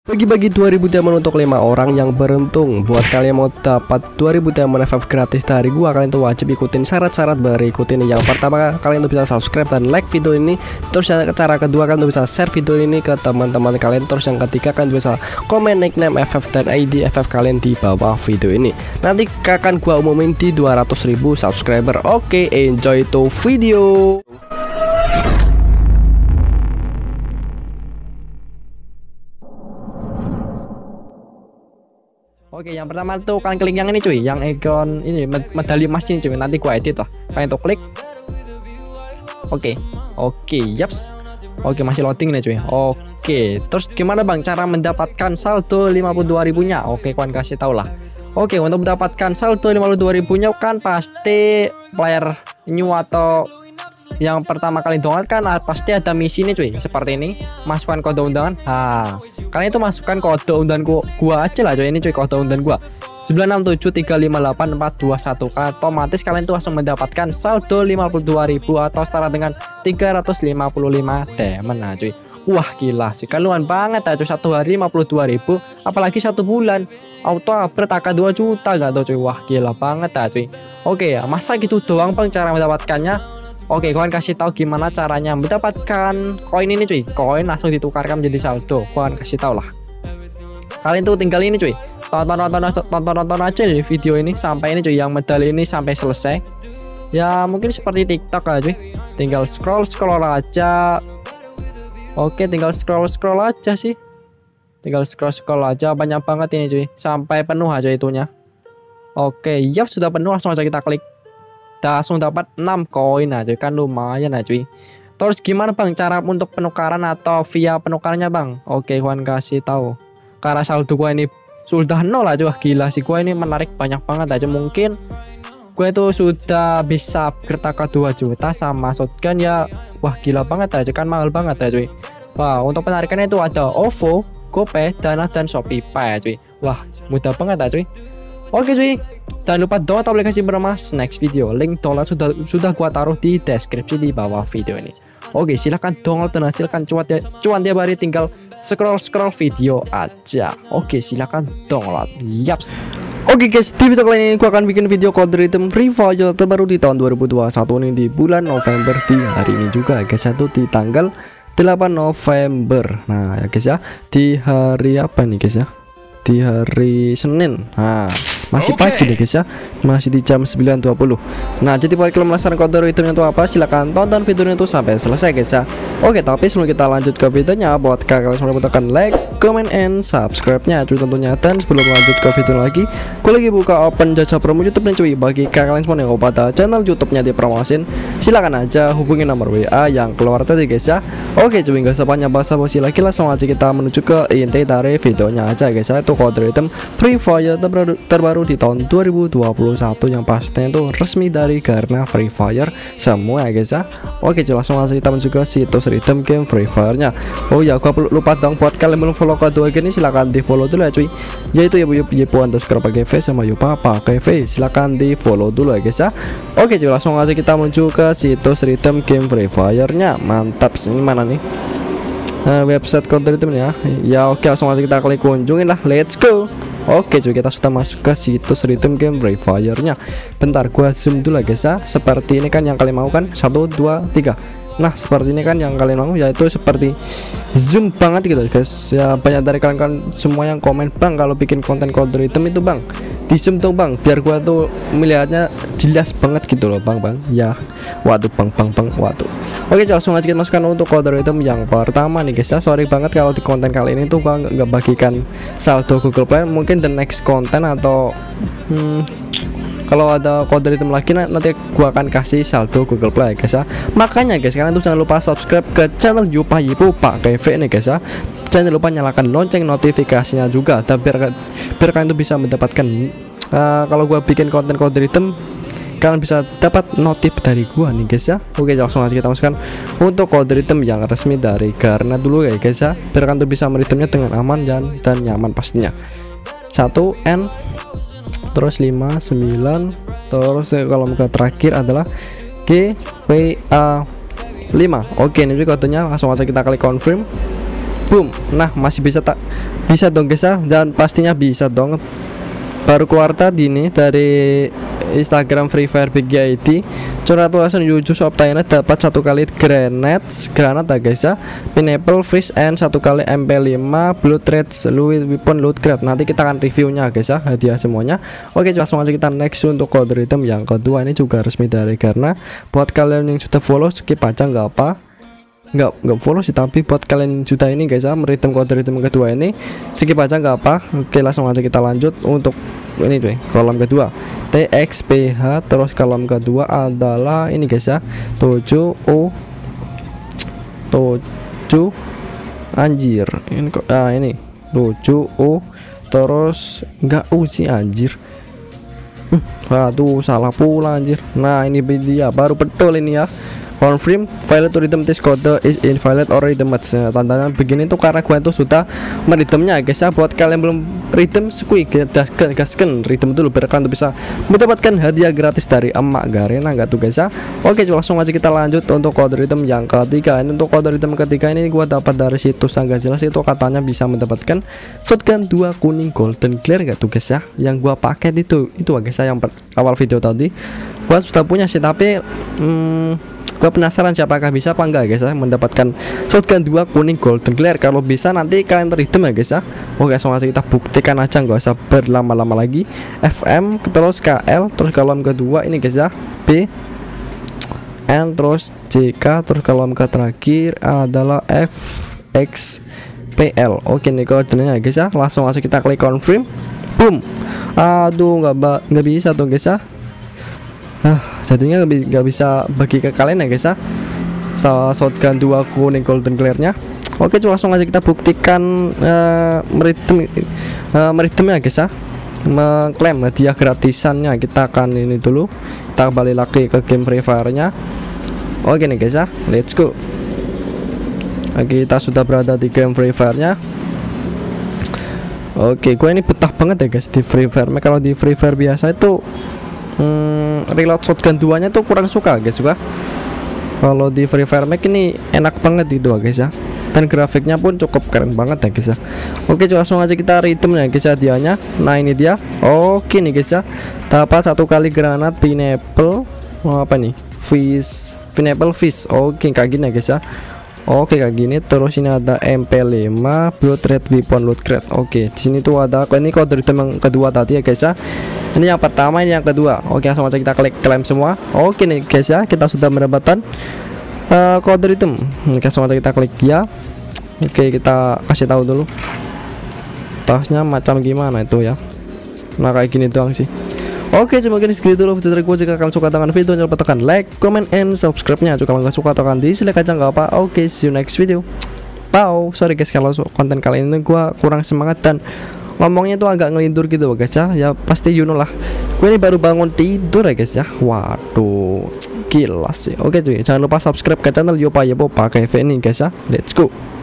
Bagi-bagi 2000 diamond untuk 5 orang yang beruntung. Buat kalian mau dapat 2000 diamond FF gratis dari gua, kalian tuh wajib ikutin syarat-syarat berikut ini. Yang pertama, kalian tuh bisa subscribe dan like video ini. Terus yang cara kedua, kalian tuh bisa share video ini ke teman-teman kalian. Terus yang ketiga, kalian bisa komen nickname FF dan ID FF kalian di bawah video ini. Nanti akan gua umumin di 200.000 subscriber. Oke, enjoy to video. Oke, yang pertama tuh kalian klik yang ini cuy, yang icon ini medali emas ini cuy. Nanti gua edit lah. Kalian tuh klik. Oke, yaps. Oke, masih loading nih cuy. Oke, terus gimana bang cara mendapatkan saldo 52.000-nya? Oke, kalian kasih tau lah. Oke, untuk mendapatkan saldo 52.000-nya kan pasti player new atau yang pertama kali download kan pasti ada misi nih cuy, seperti ini. Masukkan kode undangan. Kalian itu masukkan kode undangan gua aja lah cuy, ini cuy kode undangan gua 967358421. Otomatis kalian tuh langsung mendapatkan saldo 52.000 atau setara dengan 355 diamond nah cuy. Wah gila sih, kaluan banget ya cuy, satu hari 52.000, apalagi satu bulan auto upgrade AK 2 juta gak tuh cuy. Wah gila banget ya cuy. Oke ya, masa gitu doang bang cara mendapatkannya? Oke, kalian kasih tahu gimana caranya mendapatkan koin ini cuy. Koin langsung ditukarkan menjadi saldo. Kalian kasih tahu lah. Kalian tuh tinggal ini cuy. Tonton aja nih video ini sampai ini cuy, yang medali ini sampai selesai. Ya mungkin seperti TikTok aja cuy. Tinggal scroll aja. Oke, tinggal scroll aja sih. Tinggal scroll aja, banyak banget ini cuy. Sampai penuh aja itunya. Oke, yap sudah penuh, langsung aja kita klik. Langsung dapat 6 koin aja kan, lumayan aja cuy. Terus gimana bang cara untuk penukaran atau via penukarannya bang? Oke, kawan kasih tahu. Karena saldo gua ini sudah 0 aja. Wah gila sih, gua ini menarik banyak banget aja. Mungkin gue itu sudah bisa upgrade AK 2 juta sama shotgun ya. Wah gila banget aja kan, mahal banget ya cuy. Wah, untuk penarikannya itu ada OVO, GoPay, Dana dan Shopee-Pay ya cuy. Wah mudah banget ya cuy. Oke cuy, jangan lupa download aplikasi bernama Snacks Video. Link download sudah gua taruh di deskripsi di bawah video ini. Oke, silahkan download dan hasilkan cuan tiap hari, tinggal scroll video aja. Oke, silahkan download. Yaps. Oke guys, di video kali ini gua akan bikin video kode item Free Fire terbaru di tahun 2021 ini di bulan November, di hari ini juga guys, satu di tanggal 8 November. Nah ya guys ya, di hari apa nih guys ya? Di hari Senin. Nah masih pagi deh guys ya, masih di jam 9.20. Nah jadi buat kalian penasaran kode itemnya itu apa, silahkan tonton videonya itu sampai selesai guys ya. Oke, tapi sebelum kita lanjut ke videonya, buat kalian semua tekan like, comment, and subscribe-nya cuy tentunya. Dan sebelum lanjut ke video lagi, gue lagi buka open jasa promo YouTube nih cuy. Bagi kalian semua yang pada channel YouTube-nya dipromosin, silakan aja hubungi nomor WA yang keluar tadi guys ya. Oke cuy, gak usah banyak basa-basi lagi, langsung aja kita menuju ke inti dari videonya aja guys ya. Itu kode item Free Fire terbaru di tahun 2021 yang pastinya itu resmi dari Garena Free Fire semua ya guys ya. Oke, langsung aja kita menuju ke situs redeem game Free Fire-nya. Oh ya, gua lupa dong, buat kalian belum follow kedua ini silahkan di follow dulu ya cuy. Yaitu Yupu_GV sama Yupapa GV, silahkan di follow dulu ya guys ya. Oke cuy, langsung aja kita menuju ke situs redeem game Free Fire-nya. Mantap, ini mana nih? Website kode itemnya ya. Oke, langsung aja kita klik kunjungin lah, let's go. Oke cuy, kita sudah masuk ke situs redeem game Free Fire-nya. Bentar gua zoom dulu guys ya. Seperti ini kan yang kalian mau kan, 1, 2, 3. Nah seperti ini kan yang kalian mau, yaitu seperti zoom banget gitu guys ya. Banyak dari kalian kan semua yang komen, bang kalau bikin konten kode item itu bang di zoom dong bang, biar gua tuh melihatnya jelas banget gitu loh bang ya. Waduh bang waduh. Oke, langsung aja kita masukkan untuk kode item yang pertama nih guys ya. Sorry banget kalau di konten kali ini tuh gua nggak bagikan saldo Google Play. Mungkin the next konten atau kalau ada kode item lagi nanti gua akan kasih saldo Google Play guys ya. Makanya guys, kalian tuh jangan lupa subscribe ke channel Yupa GV nih guys ya. Jangan lupa nyalakan lonceng notifikasinya juga, dan biar kalian tuh bisa mendapatkan kalau gua bikin konten kode item, kalian bisa dapat notif dari gua nih guys ya. Oke, langsung aja kita masukkan untuk kode item yang resmi dari Garena dulu ya guys ya, biar kalian tuh bisa meredeemnya dengan aman dan nyaman pastinya. 1N terus 59, terus kalau ke terakhir adalah GPA 5. Oke, ini kodenya, langsung aja kita klik confirm. boom. Nah masih bisa tak bisa dong guys ya, dan pastinya bisa dong. Baru keluar tadi nih dari Instagram Free Fire Big IT, curhat langsung Yuju shop Thailand dapat 1 kali granat ya guys ya, pineapple fish and 1 kali MP5 blue threads Louis weapon loot crate. Nanti kita akan reviewnya guys ya, hadiah semuanya. Oke langsung aja kita next untuk kode item yang kedua. Ini juga resmi dari Garena. Buat kalian yang sudah follow skip aja nggak apa, nggak follow sih, tapi buat kalian yang sudah ini guys ya, meritem kode item kedua ini skip aja nggak apa. Oke langsung aja kita lanjut untuk ini deh, kolom kedua TXPH. Terus kolom kedua adalah ini guys ya, 7U 7 anjir ini kok ini 7U terus enggak U sih anjir. Aduh salah pula anjir. Nah ini dia baru betul ini ya, confirm valid to redeem this code is invalid or redeem match. Nah, tandanya begini tuh karena gua tuh sudah meredeemnya guys ya. Buat kalian belum redeem squeak gaskan redeem dulu biar kalian bisa mendapatkan hadiah gratis dari emak Garena enggak tuh guys ya. Oke langsung aja kita lanjut untuk kode redeem yang ketiga. Ini untuk kode redeem ketiga ini gua dapat dari situs yang gak jelas, itu katanya bisa mendapatkan shotgun 2 kuning golden glare enggak tuh guys ya, yang gua pakai itu guys ya, yang awal video tadi gua sudah punya sih, tapi gue penasaran siapakah bisa apa enggak guys ya mendapatkan shotgun 2 kuning golden glare. Kalau bisa nanti kalian redeem ya guys ya. Oke langsung aja kita buktikan aja, nggak usah berlama-lama lagi. FM terus KL terus kolom kedua ini guys ya, B N terus JK terus kolom ke terakhir adalah FXPL. Oke nih koordinatnya guys ya, langsung aja kita klik confirm, boom. Aduh nggak bisa tuh guys ya. Jadinya nggak bisa bagi ke kalian ya guys ya, shotgun 2 kuning golden glare nya. Oke langsung aja kita buktikan meredeem ya guys ya, mengklaim hadiah gratisannya. Kita akan ini dulu, kita kembali lagi ke game Free Fire nya. Oke nih guys ya, let's go. Oke kita sudah berada di game Free Fire nya. Oke gue ini betah banget ya guys di Free Fire. Kalau di Free Fire biasa itu reload shotgun 2 nya tuh kurang suka guys juga. Kalau di Free Fire Max ini enak banget itu guys ya, dan grafiknya pun cukup keren banget ya guys ya. Oke langsung aja kita redeem ya guys ya hadiahnya. Nah ini dia. Oke nih guys ya, dapat 1 kali granat pineapple apa nih fish, pineapple fish. Oke kayak gini ya guys ya. Oke kayak gini. Terus ini ada MP5 blue thread weapon loot crate. Oke di sini tuh ada ini kode item yang kedua tadi ya guys ya. Ini yang pertama, ini yang kedua. Oke langsung aja kita klik klaim semua. Oke nih guys ya, kita sudah mendapatkan kode item. Langsung aja kita klik ya. Oke kita kasih tahu dulu tasnya macam gimana itu ya. Nah kayak gini doang sih. Oke cuma gini segitu dulu video dari gue. Jika kalian suka dengan video jangan lupa tekan like, comment, and subscribe nya. Jika kalian gak suka tekan dislike aja nggak apa. Oke see you next video. Bye. Sorry guys kalau konten kali ini gue kurang semangat dan ngomongnya tuh agak ngelindur gitu guys ya. Ya pasti you know lah, gue ini baru bangun tidur ya guys ya. Waduh gila sih. Oke cuy jangan lupa subscribe ke channel Yopa Yopo pakai V ini guys ya. Let's go.